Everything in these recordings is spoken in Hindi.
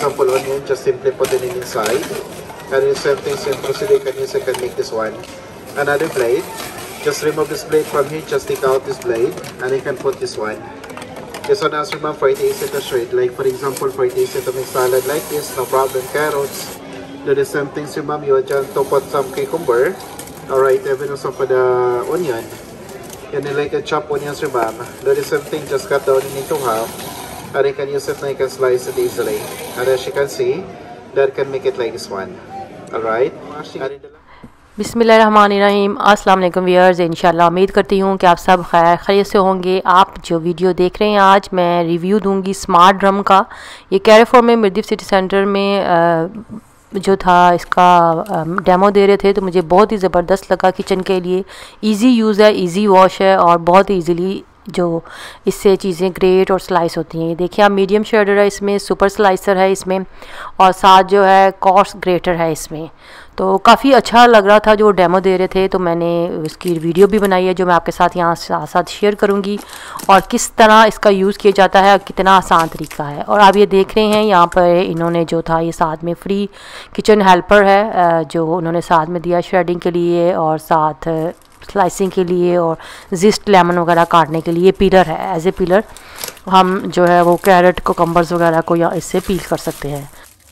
example onion, just simply put it inside. And the same thing, same procedure, you can use it, can make this one. Another blade, just remove this blade from here, just take out this blade, and you can put this one. This one also ma'am for it easy to shred. Like for example, for it easy to make salad like this, no problem. Carrots, do the same thing sir ma'am, you want to put some cucumber. Alright, even also for the onion. And then like a chopped onion sir ma'am, do the same thing, just cut the onion into half. And you can use it and you can slice it easily. And as you can see, that can make it like this one. Alright. बिस्मिल्लाहिर्रहमानिर्रहीम। अस्सलाम वालेकुम व्यूअर्स, इंशाल्लाह उम्मीद करती हूँ कि आप सब खैरियत से होंगे। आप जो वीडियो देख रहे हैं आज मैं रिव्यू दूंगी स्मार्ट ड्रम का। ये कैरेफोर में मिर्दिफ सिटी सेंटर में जो था इसका डेमो दे रहे थे, तो मुझे बहुत ही ज़बरदस्त लगा। किचन के लिए इजी यूज़ है, इजी वॉश है और बहुत ईजीली जो इससे चीज़ें ग्रेट और स्लाइस होती हैं। देखिए आप, मीडियम शेडर है इसमें, सुपर स्लाइसर है इसमें और साथ जो है कॉर्स ग्रेटर है इसमें। तो काफ़ी अच्छा लग रहा था जो डेमो दे रहे थे, तो मैंने इसकी वीडियो भी बनाई है जो मैं आपके साथ यहाँ साथ शेयर करूँगी और किस तरह इसका यूज़ किया जाता है, कितना आसान तरीका है। और आप ये देख रहे हैं यहाँ पर इन्होंने जो था ये साथ में फ्री किचन हेल्पर है जो उन्होंने साथ में दिया श्रेडिंग के लिए और साथ स्लाइसिंग के लिए और जिस्ट लेमन वगैरह काटने के लिए। पीलर है, एज ए पीलर हम जो है वो कैरेट कुकम्बर्स वगैरह को या इससे पील कर सकते हैं।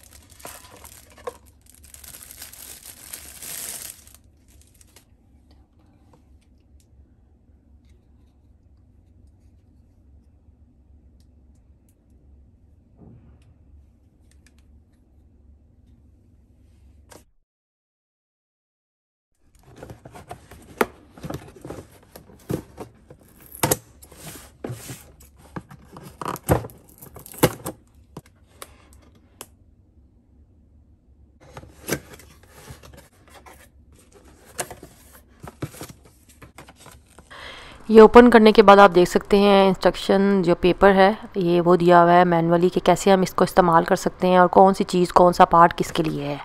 ये ओपन करने के बाद आप देख सकते हैं इंस्ट्रक्शन जो पेपर है ये वो दिया हुआ है मैनुअली कि कैसे हम इसको इस्तेमाल कर सकते हैं और कौन सी चीज़ कौन सा पार्ट किसके लिए है।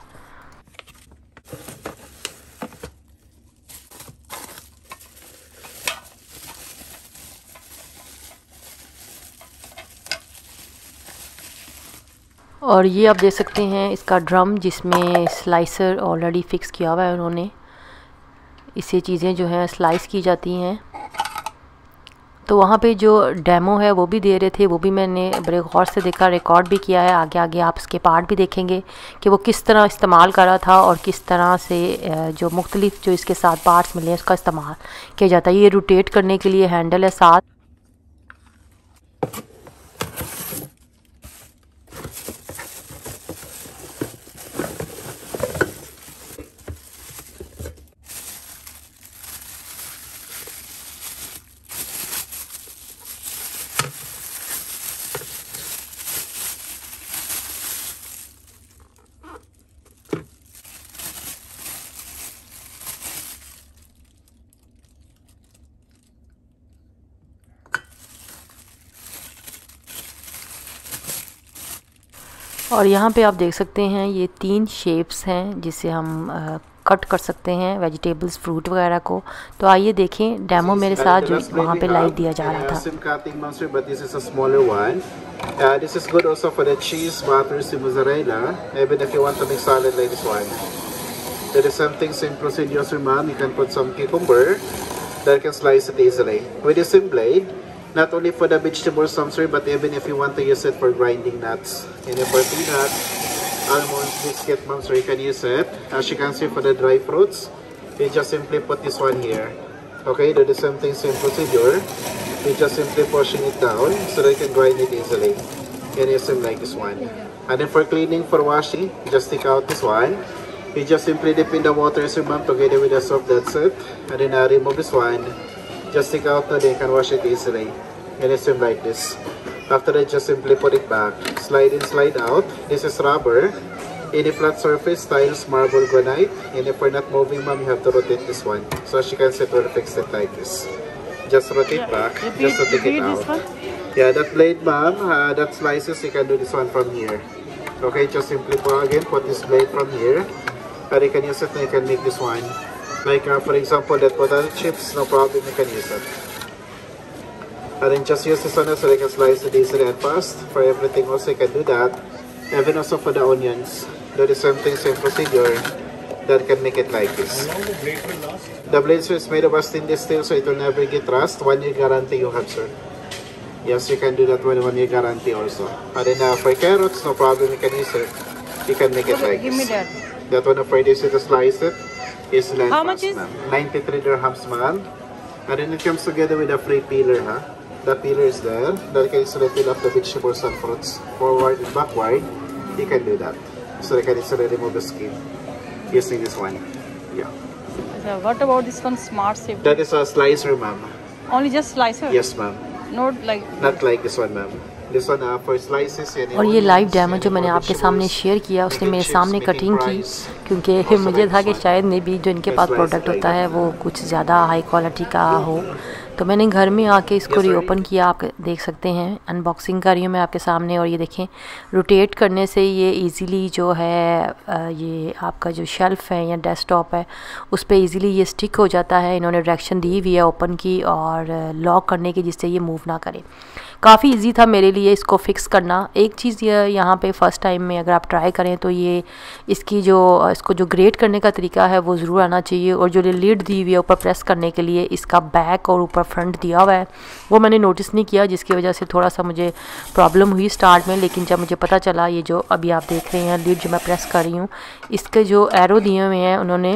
और ये आप देख सकते हैं इसका ड्रम जिसमें स्लाइसर ऑलरेडी फिक्स किया हुआ है उन्होंने। इससे चीज़ें जो हैं स्लाइस की जाती हैं। तो वहाँ पे जो डेमो है वो भी दे रहे थे, वो भी मैंने बड़े गौर से देखा, रिकॉर्ड भी किया है। आगे आगे आप इसके पार्ट भी देखेंगे कि वो किस तरह इस्तेमाल कर रहा था और किस तरह से जो मुख्तलिफ जो इसके साथ पार्ट्स मिले हैं उसका इस्तेमाल किया जाता है। ये रोटेट करने के लिए हैंडल है साथ। और यहाँ पे आप देख सकते हैं ये 3 शेप्स हैं जिससे हम कट कर सकते हैं वेजिटेबल्स, फ्रूट वगैरह को। तो आइए देखें डेमो मेरे साथ जो वहाँ पे लाइव दिया जा रहा था। This is good also for the cheese, butter, mozzarella, even if you want to make salad like this one. There is something same procedure, sir ma'am. You can put some cucumber that can slice it easily with the same blade. Not only for the vegetables, sir, but even if you want to use it for grinding nuts. And for peanuts, almonds, biscuit, ma'am, so you can use it. As you can see for the dry fruits, you just simply put this one here. Okay, do the same thing, same procedure. You just simply pushing it down so that you can grind it easily. And use them like this one. And then for cleaning, for washing, just take out this one. You just simply dip in the water, sir ma'am, together with the soap, that's it. And then remove this one. Just take out and then you can wash it easily. And use them like this. After that, just simply put it back. Slide in, slide out. This is rubber. Any flat surface, tiles, marble, granite. And if we're not moving, ma'am, you have to rotate this one. So as you can see, we'll fix it like this. Just rotate back, just to take it out. Yeah, that blade, ma'am, that slices, you can do this one from here. Okay, just simply put this blade from here. And you can use it and you can make this one. Like, for example, that potato chips, no problem, you can use it. And then just use this one so you can slice it easily and fast. For everything also, you can do that. Even also for the onions, do the same thing, same procedure. That can make it like this. The blades is made of a stainless steel, so it will never get rust. 1 year guarantee you have, sir. Yes, you can do that with 1 year guarantee also. And then for carrots, no problem, you can use it. You can make it like Give me this. that. That one of ready to slice it is land. How much is? 93 dirhams, man. And then it comes together with a free peeler, huh? The peeler is there. That can easily peel off the vegetables and fruits forward and backward. You can do that. So they can easily remove the skin using this one. Yeah. So what about this one, Smart Safe? That is a slicer, ma'am. Only just slicer? Yes, ma'am. Not like this one, ma'am. This one for slices. और ये लाइव डेमो जो मैंने आपके सामने शेयर किया, उसने मेरे सामने कटिंग की, क्योंकि मुझे था कि शायद मे बी जो इनके पास प्रोडक्ट होता है वो कुछ ज़्यादा हाई क्वालिटी का हो, तो मैंने घर में आके इसको रीओपन किया। आप देख सकते हैं, अनबॉक्सिंग कर रही हूँ मैं आपके सामने। और ये देखें, रोटेट करने से ये इजीली जो है ये आपका जो शेल्फ़ है या डेस्कटॉप है उस पर इजीली ये स्टिक हो जाता है। इन्होंने डायरेक्शन दी हुई है ओपन की और लॉक करने की, जिससे ये मूव ना करे। काफ़ी इजी था मेरे लिए इसको फ़िक्स करना। एक चीज़ ये यहाँ पे फ़र्स्ट टाइम में अगर आप ट्राई करें तो ये इसको जो ग्रेट करने का तरीका है वो ज़रूर आना चाहिए। और जो लीड दी हुई है ऊपर प्रेस करने के लिए, इसका बैक और ऊपर फ्रंट दिया हुआ है, वो मैंने नोटिस नहीं किया, जिसकी वजह से थोड़ा सा मुझे प्रॉब्लम हुई स्टार्ट में। लेकिन जब मुझे पता चला, ये जो अभी आप देख रहे हैं लीड जो मैं प्रेस कर रही हूँ, इसके जो एरो दिए हुए हैं उन्होंने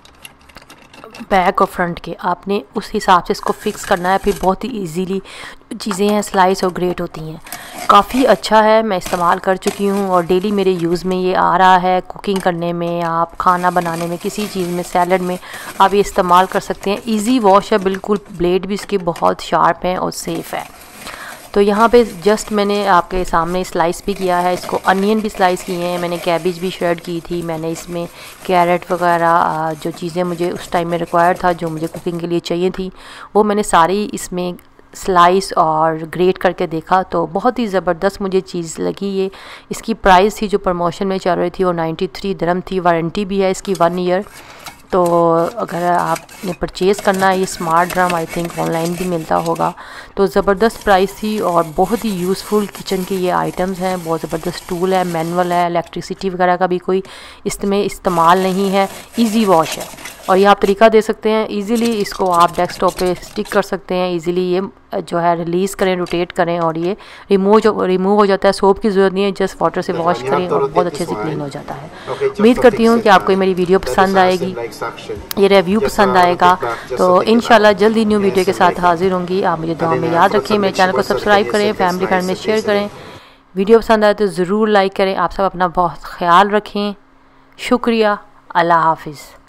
बैक और फ्रंट के, आपने उस हिसाब से इसको फिक्स करना है। फिर बहुत ही इजीली चीज़ें हैं स्लाइस और ग्रेट होती हैं। काफ़ी अच्छा है, मैं इस्तेमाल कर चुकी हूँ और डेली मेरे यूज़ में ये आ रहा है। कुकिंग करने में, आप खाना बनाने में, किसी चीज़ में, सैलड में आप ये इस्तेमाल कर सकते हैं। इजी वॉश है बिल्कुल, ब्लेड भी इसकी बहुत शार्प है और सेफ़ है। तो यहाँ पे जस्ट मैंने आपके सामने स्लाइस भी किया है, इसको अनियन भी स्लाइस किए हैं, मैंने कैबेज भी श्रेड की थी, मैंने इसमें कैरेट वगैरह जो चीज़ें मुझे उस टाइम में रिक्वायर्ड था, जो मुझे कुकिंग के लिए चाहिए थी, वो मैंने सारी इसमें स्लाइस और ग्रेट करके देखा। तो बहुत ही ज़बरदस्त मुझे चीज़ लगी ये। इसकी प्राइस थी जो प्रमोशन में चल रही थी वो 93 दिरहम थी। वारंटी भी है इसकी 1 ईयर। तो अगर आपने परचेज़ करना है ये smart drum, I think online भी मिलता होगा। तो ज़बरदस्त प्राइस थी और बहुत ही यूज़फुल किचन के ये आइटम्स हैं। बहुत ज़बरदस्त टूल है, मैनुअल है, इलेक्ट्रिसिटी वगैरह का भी कोई इसमें इस्तेमाल नहीं है, इजी वॉश है। और ये आप तरीका दे सकते हैं इजीली, इसको आप डेस्कटॉप पे स्टिक कर सकते हैं इजीली। ये जो है रिलीज़ करें, रोटेट करें और ये रिमूव हो जाता है। सोप की ज़रूरत नहीं है, जस्ट वाटर से वॉश करें और बहुत अच्छे से क्लीन हो जाता है। उम्मीद करती हूँ कि आपको ये मेरी वीडियो पसंद आएगी, ये रिव्यू पसंद आएगा। तो इंशाल्लाह जल्दी न्यू वीडियो के साथ हाजिर होंगी। आप मुझे दुआ में याद रखें, मेरे चैनल को सब्सक्राइब करें, फैमिली फ्रेंड में शेयर करें। वीडियो पसंद आए तो ज़रूर लाइक करें। आप सब अपना बहुत ख्याल रखें। शुक्रिया। अल्लाह हाफिज़।